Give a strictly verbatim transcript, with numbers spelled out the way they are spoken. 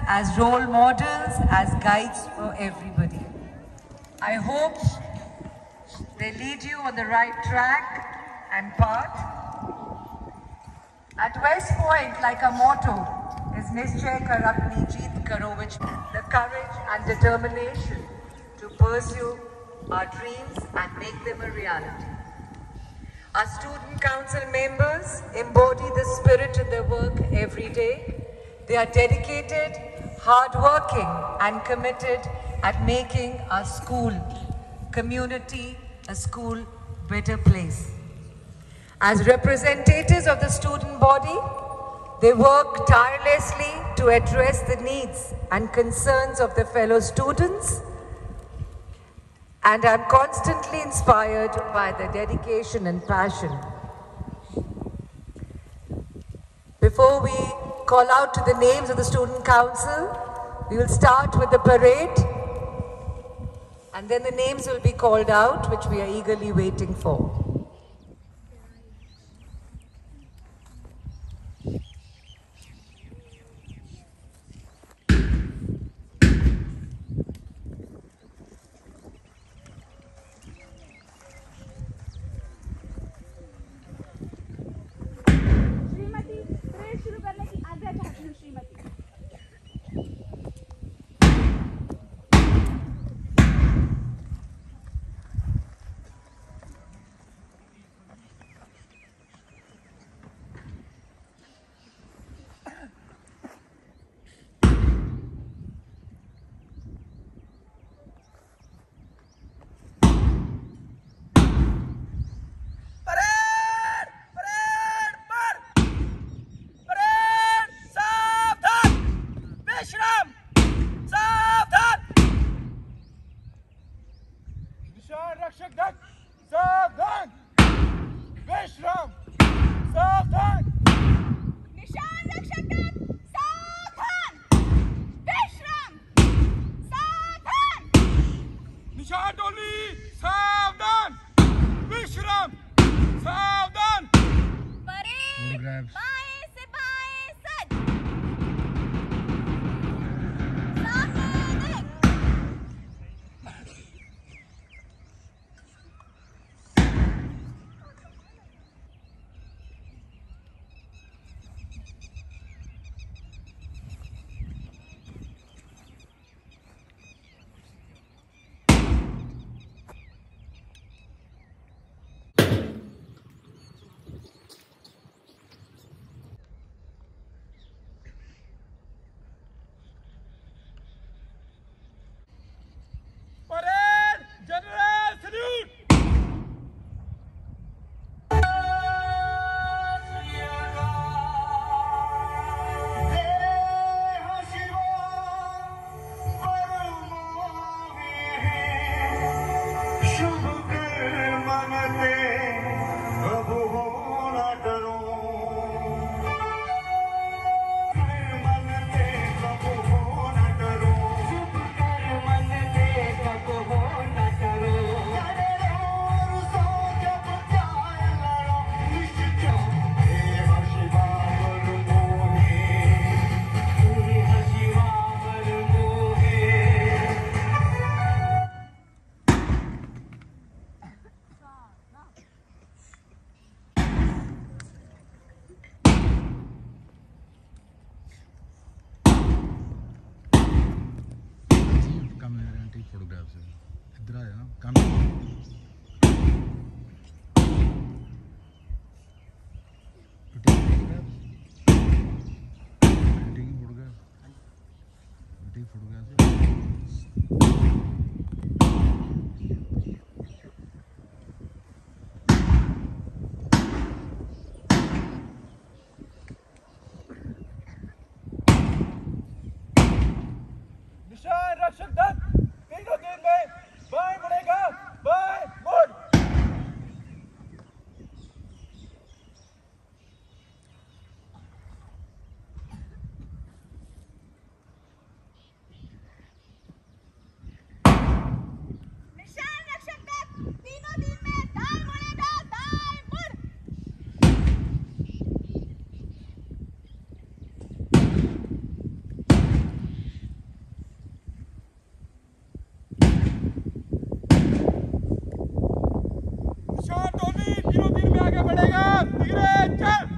as role models, as guides for everybody. I hope they lead you on the right track and path. At West Point, like a motto, is Nischay Kar Apni Jeet Karo, which means the courage and determination to pursue our dreams and make them a reality. Our student council members embody the spirit in their work every day. They are dedicated, hardworking, and committed at making our school community a school better place. As representatives of the student body, they work tirelessly to address the needs and concerns of their fellow students, and I'm constantly inspired by their dedication and passion. Before we call out to the names of the Student Council, we will start with the parade, and then the names will be called out, which we are eagerly waiting for. शान टोली दिनों दिन में आगे बढ़ेगा। धीरे चल।